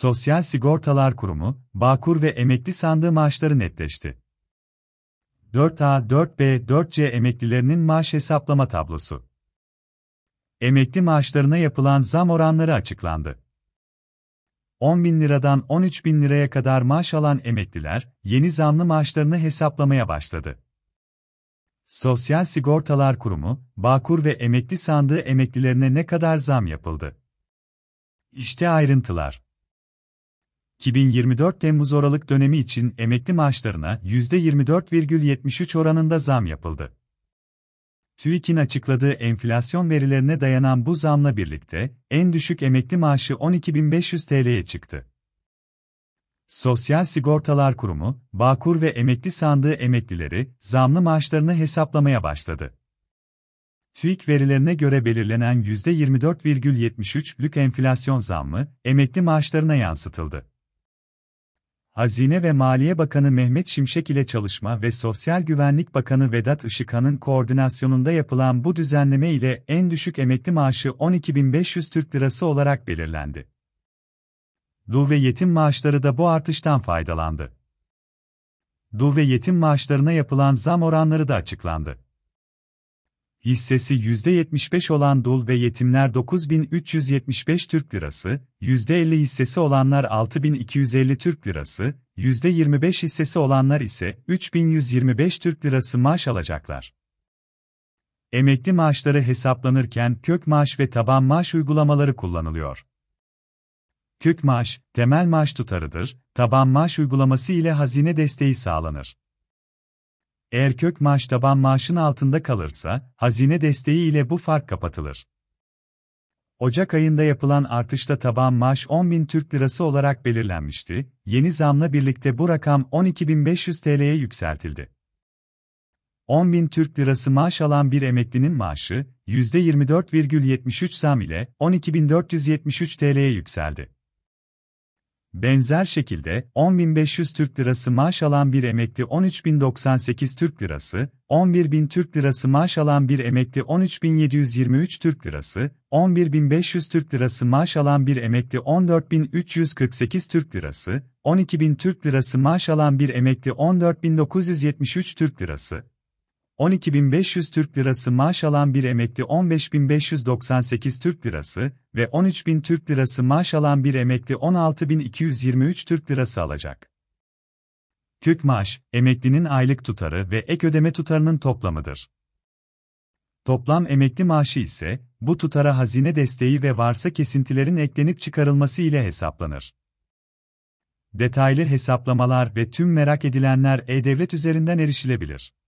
Sosyal Sigortalar Kurumu, Bağkur ve emekli sandığı maaşları netleşti. 4A, 4B, 4C emeklilerinin maaş hesaplama tablosu. Emekli maaşlarına yapılan zam oranları açıklandı. 10.000 liradan 13.000 liraya kadar maaş alan emekliler, yeni zamlı maaşlarını hesaplamaya başladı. Sosyal Sigortalar Kurumu, Bağkur ve emekli sandığı emeklilerine ne kadar zam yapıldı? İşte ayrıntılar. 2024 Temmuz-Aralık dönemi için emekli maaşlarına %24,73 oranında zam yapıldı. TÜİK'in açıkladığı enflasyon verilerine dayanan bu zamla birlikte, en düşük emekli maaşı 12.500 TL'ye çıktı. Sosyal Sigortalar Kurumu, Bağkur ve emekli sandığı emeklileri, zamlı maaşlarını hesaplamaya başladı. TÜİK verilerine göre belirlenen %24,73'lük enflasyon zammı, emekli maaşlarına yansıtıldı. Hazine ve Maliye Bakanı Mehmet Şimşek ile Çalışma ve Sosyal Güvenlik Bakanı Vedat Işıkhan'ın koordinasyonunda yapılan bu düzenleme ile en düşük emekli maaşı 12.500 Türk Lirası olarak belirlendi. Dul ve yetim maaşları da bu artıştan faydalandı. Dul ve yetim maaşlarına yapılan zam oranları da açıklandı. Hissesi %75 olan dul ve yetimler 9.375 Türk Lirası, %50 hissesi olanlar 6.250 Türk Lirası, %25 hissesi olanlar ise 3.125 Türk Lirası maaş alacaklar. Emekli maaşları hesaplanırken kök maaş ve taban maaş uygulamaları kullanılıyor. Kök maaş, temel maaş tutarıdır, taban maaş uygulaması ile hazine desteği sağlanır. Eğer kök maaş taban maaşın altında kalırsa, hazine desteği ile bu fark kapatılır. Ocak ayında yapılan artışta taban maaş 10.000 Türk Lirası olarak belirlenmişti, yeni zamla birlikte bu rakam 12.500 TL'ye yükseltildi. 10.000 Türk Lirası maaş alan bir emeklinin maaşı, %24,73 zam ile 12.473 TL'ye yükseldi. Benzer şekilde, 10.500 Türk Lirası maaş alan bir emekli 13.098 Türk Lirası, 11.000 Türk Lirası maaş alan bir emekli 13.723 Türk Lirası, 11.500 Türk Lirası maaş alan bir emekli 14.348 Türk Lirası, 12.000 Türk Lirası maaş alan bir emekli 14.973 Türk Lirası, 12.500 Türk Lirası maaş alan bir emekli 15.598 Türk Lirası ve 13.000 Türk Lirası maaş alan bir emekli 16.223 Türk Lirası alacak. Kök maaş, emeklinin aylık tutarı ve ek ödeme tutarının toplamıdır. Toplam emekli maaşı ise, bu tutara hazine desteği ve varsa kesintilerin eklenip çıkarılması ile hesaplanır. Detaylı hesaplamalar ve tüm merak edilenler e-Devlet üzerinden erişilebilir.